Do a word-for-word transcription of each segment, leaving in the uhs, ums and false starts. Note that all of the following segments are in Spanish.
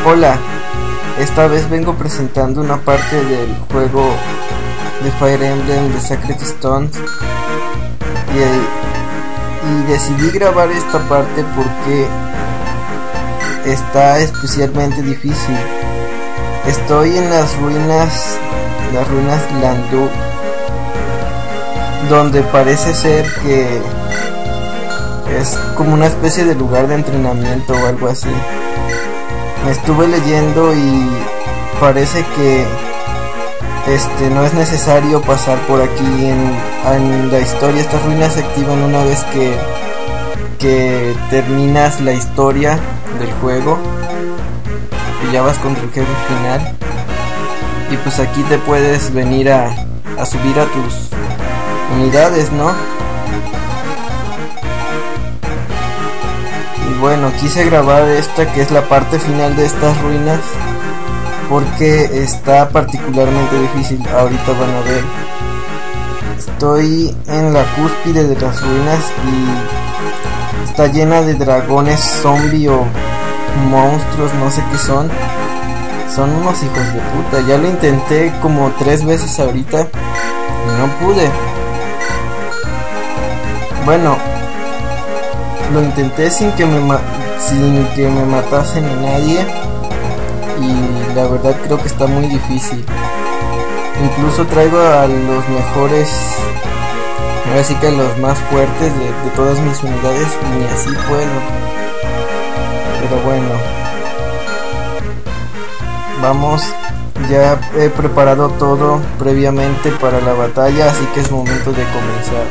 Hola, esta vez vengo presentando una parte del juego de Fire Emblem de Sacred Stones y, y decidí grabar esta parte porque está especialmente difícil. Estoy en las ruinas, las ruinas Landu, donde parece ser que es como una especie de lugar de entrenamiento o algo así. Me estuve leyendo y parece que este no es necesario pasar por aquí en, en la historia. Estas ruinas se activan una vez que que terminas la historia del juego y ya vas contra el jefe final, y pues aquí te puedes venir a, a subir a tus unidades, ¿no? Y bueno, quise grabar esta que es la parte final de estas ruinas porque está particularmente difícil. Ahorita van a ver. Estoy en la cúspide de las ruinas y está llena de dragones zombie o monstruos, no sé qué son. Son unos hijos de puta. Ya lo intenté como tres veces ahorita y no pude. Bueno, lo intenté sin que me ma sin que me matasen a nadie, y la verdad creo que está muy difícil. Incluso traigo a los mejores, así que a los más fuertes de, de todas mis unidades, y ni así puedo. Pero bueno, vamos. Ya he preparado todo previamente para la batalla, así que es momento de comenzar.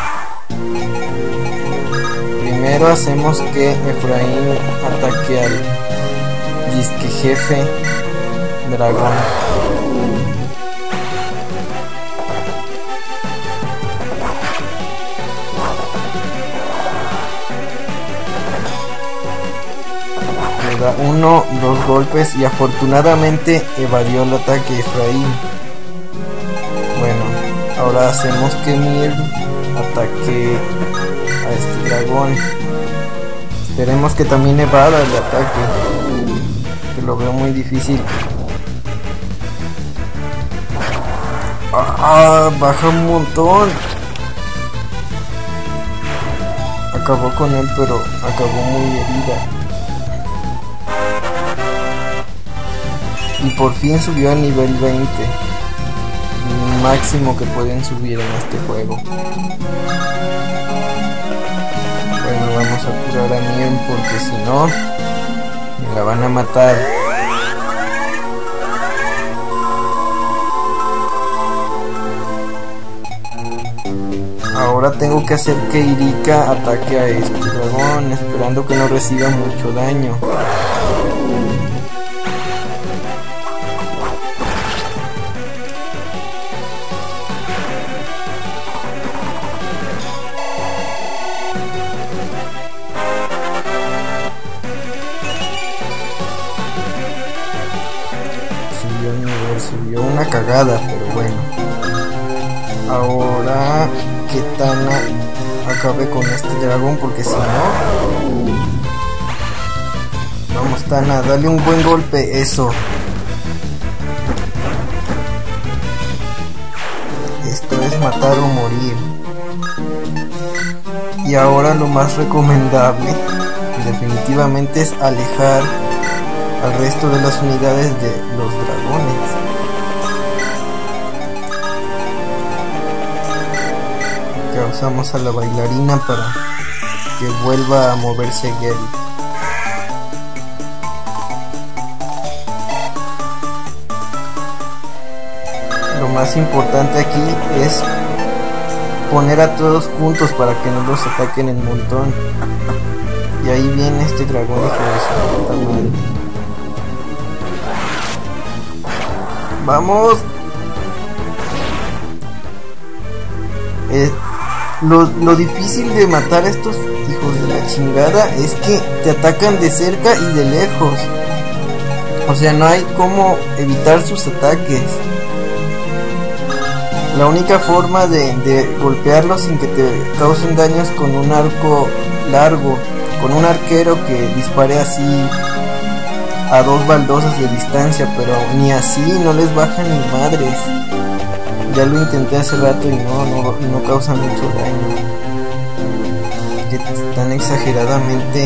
Primero hacemos que Efraín ataque al disque jefe dragón. Le da uno, dos golpes y afortunadamente evadió el ataque Efraín. Bueno, ahora hacemos que Mir ataque a este dragón. Esperemos que también evada el ataque, que lo veo muy difícil. Ah, baja un montón. Acabó con él, pero acabó muy herida. Y por fin subió a nivel veinte, el máximo que pueden subir en este juego. Bueno, vamos a curar a Mien porque si no me la van a matar. Ahora tengo que hacer que Irika ataque a este dragón, esperando que no reciba mucho daño. Subió una cagada, pero bueno. Ahora que Tana acabe con este dragón, porque si no... Vamos, Tana, dale un buen golpe, eso. Esto es matar o morir. Y ahora lo más recomendable definitivamente es alejar al resto de las unidades de los dragones. Ya usamos a la bailarina para que vuelva a moverse Gary. Lo más importante aquí es poner a todos juntos para que no los ataquen en montón. Y ahí viene este dragón hijo de su puta madre. Vamos. Eh, lo, lo difícil de matar a estos hijos de la chingada es que te atacan de cerca y de lejos. O sea, no hay cómo evitar sus ataques. La única forma de, de golpearlos sin que te causen daños con un arco largo, con un arquero que dispare así a dos baldosas de distancia, pero ni así no les bajan ni madres. Ya lo intenté hace rato y no, no, no causa mucho daño. Que están exageradamente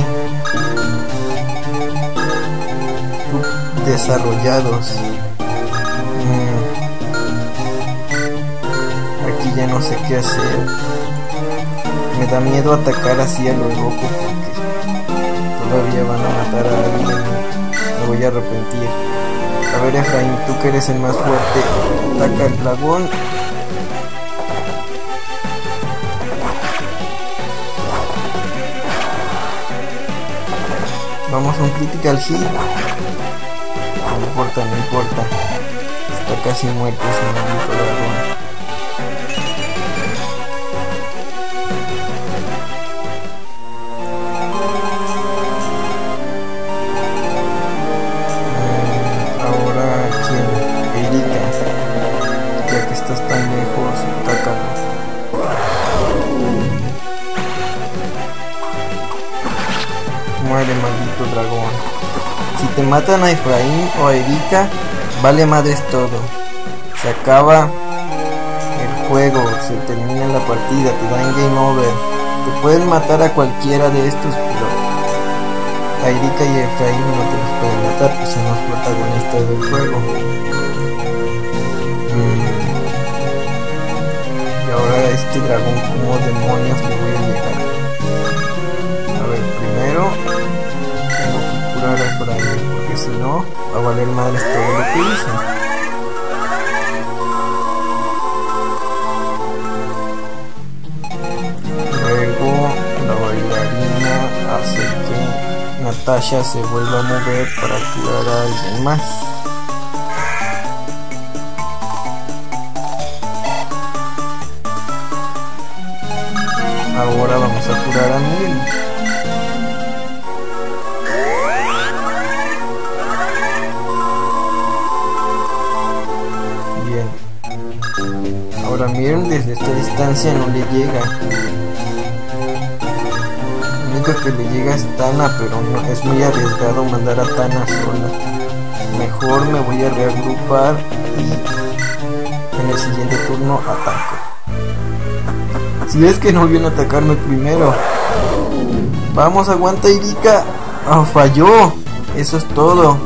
desarrollados. Mm. Aquí ya no sé qué hacer. Me da miedo atacar así a lo loco porque todavía van a matar a alguien. Me voy a arrepentir. A ver, Efraín, tú que eres el más fuerte, ataca al dragón. Vamos a un critical hit. No importa, no importa. Está casi muerto ese maldito dragón. Estás tan lejos, atácalo. Muere, maldito dragón. Si te matan a Efraín o a Erika, vale madres todo. Se acaba el juego, se termina la partida, te dan game over. Te pueden matar a cualquiera de estos, pero a Erika y a Efraín no te los pueden matar, pues son los protagonistas del juego. Mm. Y ahora este dragón, como demonios le voy a llegar. A ver, primero tengo que curar a Efraín, porque si no va a valer madres todo lo que hice. Luego la bailarina hace que Natasha se vuelva a mover para curar a alguien más. Ahora vamos a curar a Mil. Bien. Ahora Mirn desde esta distancia no le llega. Lo único que le llega es Tana, pero no, es muy arriesgado mandar a Tana sola. Mejor me voy a reagrupar y en el siguiente turno ataco. Si es que no viene a atacarme primero. Vamos, aguanta, Erika. Oh, falló. Eso es todo.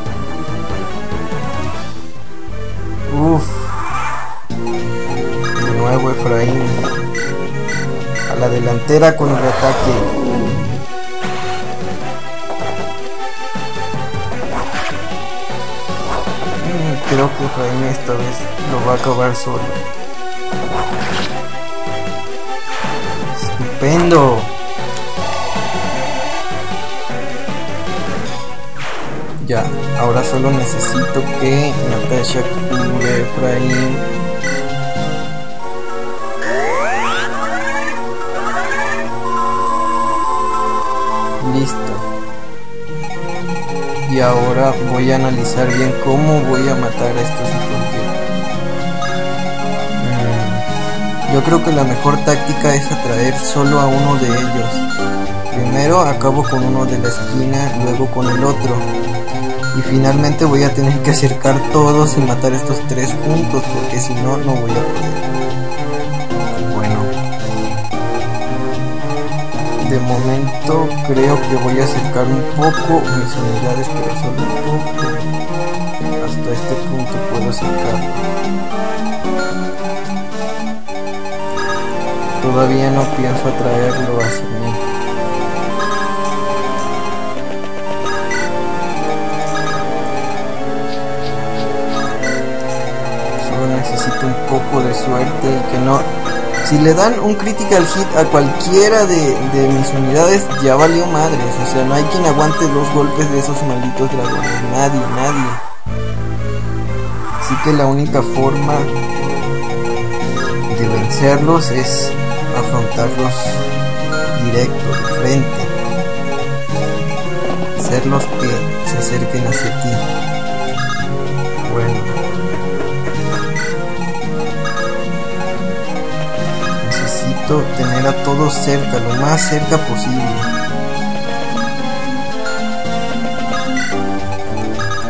Uff. De nuevo Efraín. A la delantera con el ataque. Mm, creo que Efraín esta vez lo va a acabar solo. Estupendo. Ya, ahora solo necesito que Natasha cure a Efraín. Listo. Y ahora voy a analizar bien cómo voy a matar a estos hijos de... Yo creo que la mejor táctica es atraer solo a uno de ellos. Primero acabo con uno de la esquina, luego con el otro. Y finalmente voy a tener que acercar todos y matar estos tres juntos, porque si no, no voy a poder. Bueno. De momento creo que voy a acercar un poco mis unidades, pero solo un poco. Hasta este punto puedo acercarlo. Todavía no pienso atraerlo hacia mí. Solo necesito un poco de suerte y que no... Si le dan un critical hit a cualquiera de, de mis unidades, ya valió madres. O sea, no hay quien aguante dos golpes de esos malditos dragones. Nadie, nadie. Así que la única forma de vencerlos es afrontarlos directo, de frente, hacerlos que se acerquen hacia ti. Bueno, necesito tener a todos cerca, lo más cerca posible.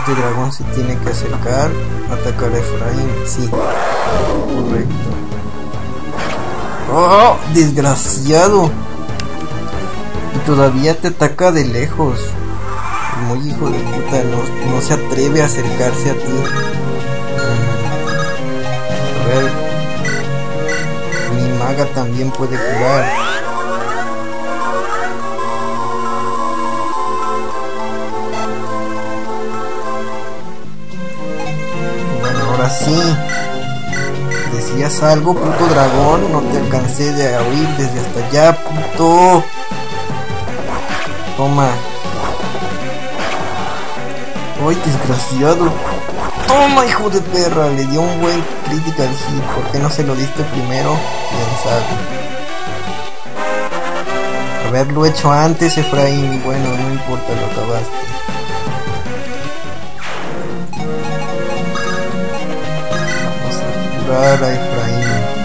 este dragón se tiene que acercar, atacar a Efraín, sí, correcto. ¡Oh, desgraciado! Y todavía te ataca de lejos. Muy hijo de puta, no, no se atreve a acercarse a ti. A ver, mi maga también puede curar. Bueno, ahora sí. ¿Decías algo, puto dragón? No te alcancé de oír desde hasta allá, puto. Toma. ¡Ay, desgraciado! ¡Toma, hijo de perra! Le dio un buen critical hit. ¿Por qué no se lo diste primero? Quién sabe. Haberlo hecho antes, Efraín. Bueno, no importa, lo acabaste. Vamos a curar a Efraín.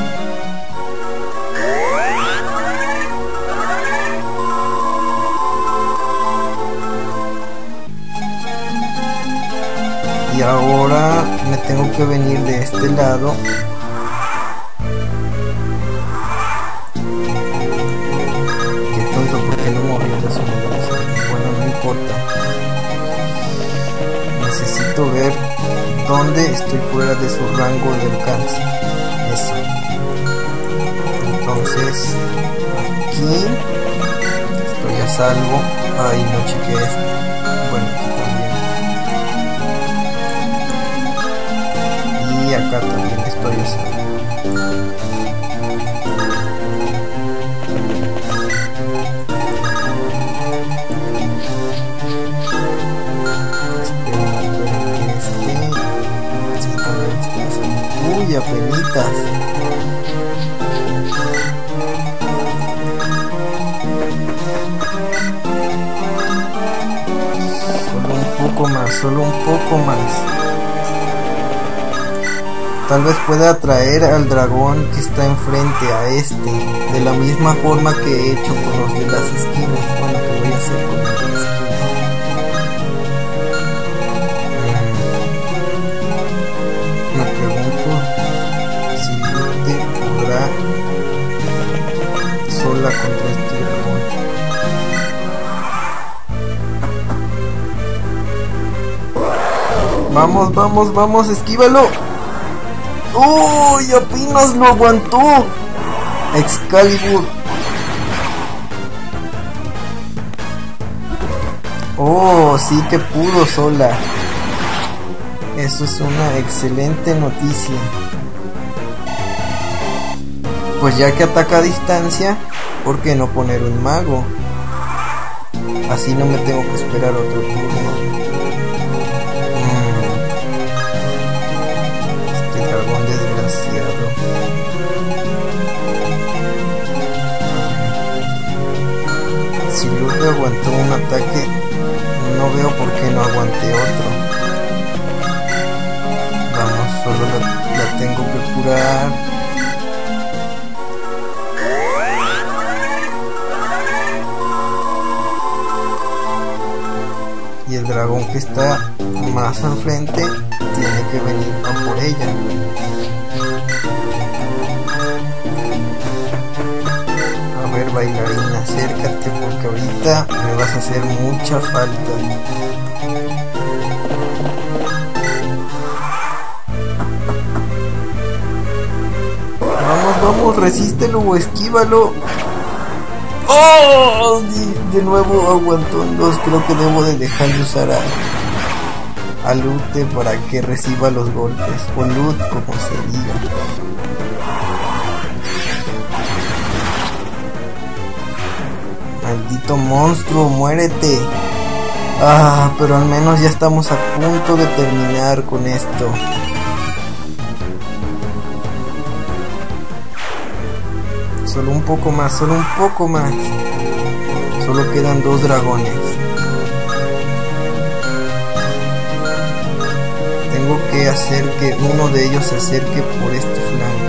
Y ahora me tengo que venir de este lado. Qué tonto, porque no morí de su mudanza. Bueno, no importa. Necesito ver dónde estoy fuera de su rango de alcance. Eso. Entonces, aquí estoy a salvo. Ay, no chequeé esto. Bueno, aquí también. Y acá también estoy a salvo. Uy, apenitas. Solo un poco más, solo un poco más. Tal vez pueda atraer al dragón que está enfrente a este, de la misma forma que he hecho con los de las esquinas. Bueno, que voy a hacer con los de las esquinas. Me pregunto si Lute podrá sola contra este dragón. Vamos, vamos, vamos, esquívalo. ¡Uy! Apenas lo aguantó. Excalibur. Oh, sí que pudo sola. Eso es una excelente noticia. Pues ya que ataca a distancia, ¿por qué no poner un mago? Así no me tengo que esperar otro turno. Mm. Este dragón desgraciado. Si Lute aguantó un ataque, no veo por qué no aguante otro. Solo la, la tengo que curar. Y el dragón que está más al frente tiene que venir a por ella. A ver, bailarina, acércate porque ahorita me vas a hacer mucha falta. Vamos, vamos, resístelo o esquívalo. ¡Oh! De, de nuevo aguantó en dos. Creo que debo de dejar de usar a, a Lute para que reciba los golpes. O Lut, como se diga. Maldito monstruo, muérete. Ah, pero al menos ya estamos a punto de terminar con esto. Solo un poco más, solo un poco más. Solo quedan dos dragones. Tengo que hacer que uno de ellos se acerque por este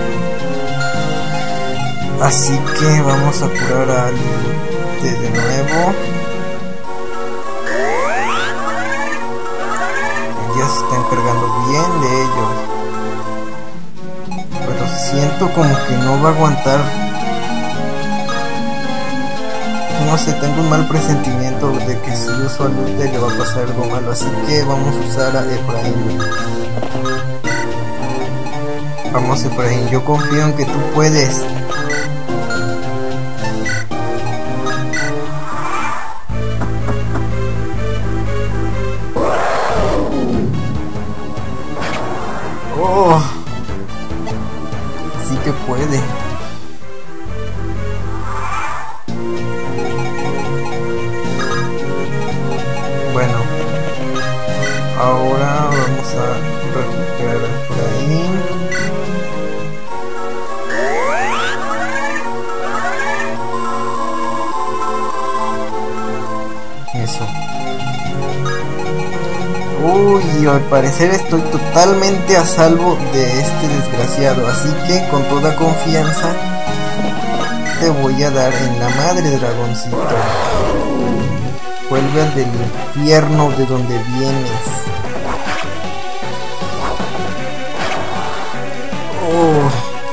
flanco. Así que vamos a curar a Lute de nuevo. está encargando bien de ellos. Pero siento como que no va a aguantar. No sé, tengo un mal presentimiento de que si uso a Lute le va a pasar algo malo. Así que vamos a usar a Efraín. Vamos, Efraín, yo confío en que tú puedes. Oh, sí que puede. Bueno, ahora vamos a recuperar a Efraín. Eso. Uy, al parecer estoy totalmente a salvo de este desgraciado, así que con toda confianza te voy a dar en la madre, dragoncito. Vuelve al del infierno de donde vienes. Oh.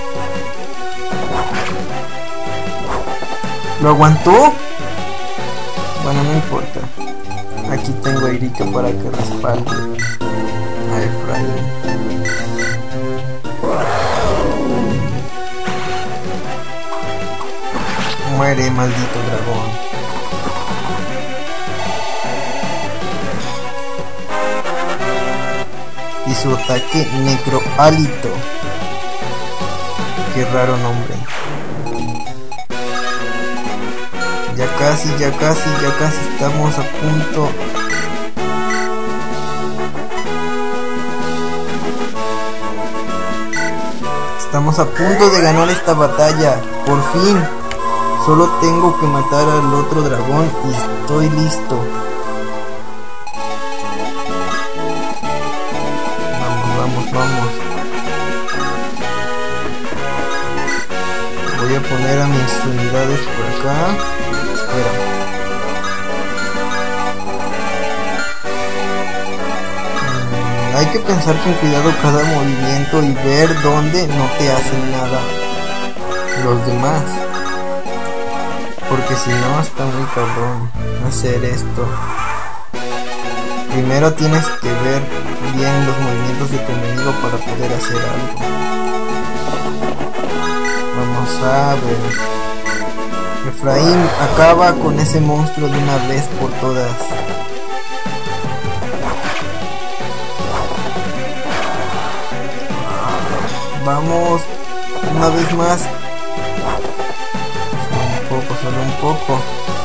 ¿Lo aguantó? Bueno, no importa. Aquí tengo a Erika para que respalde a Efraín. Muere, maldito dragón. Y su ataque necrohálito. Qué raro nombre. Ya casi, ya casi, ya casi estamos a punto. Estamos a punto de ganar esta batalla. Por fin. Solo tengo que matar al otro dragón y estoy listo. Vamos, vamos, vamos. Voy a poner a mis unidades por acá. Espera. Mm, hay que pensar con cuidado cada movimiento y ver dónde no te hacen nada los demás. Porque si no, está muy cabrón hacer esto. Primero tienes que ver bien los movimientos de tu enemigo para poder hacer algo. Vamos a ver. Efraín, acaba con ese monstruo de una vez por todas. Vamos, una vez más. Un poco, solo un poco.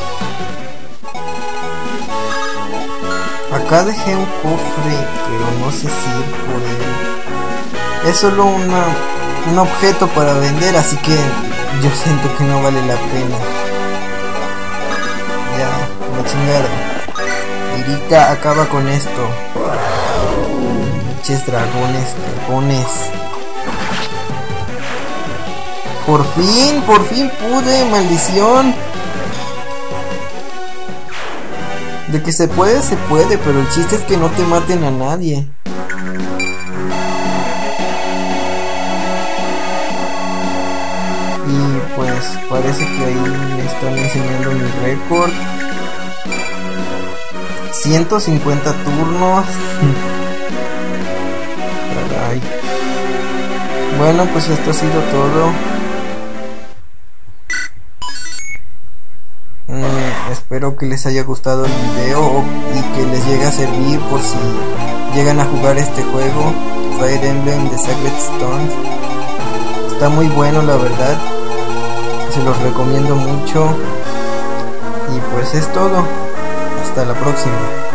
Acá dejé un cofre, pero no sé si ir por él. Es solo una, un objeto para vender, así que yo siento que no vale la pena. Ya, la chingada. Erika, acaba con esto. Pinches dragones, dragones. Por fin, por fin pude, maldición. De que se puede, se puede, pero el chiste es que no te maten a nadie. Y pues parece que ahí me están enseñando mi récord. ciento cincuenta turnos. Caray. Bueno, pues esto ha sido todo. Mm, espero que les haya gustado el video y que les llegue a servir por si llegan a jugar este juego, Fire Emblem The Sacred Stones. Está muy bueno, la verdad. Se los recomiendo mucho. Y pues es todo. Hasta la próxima.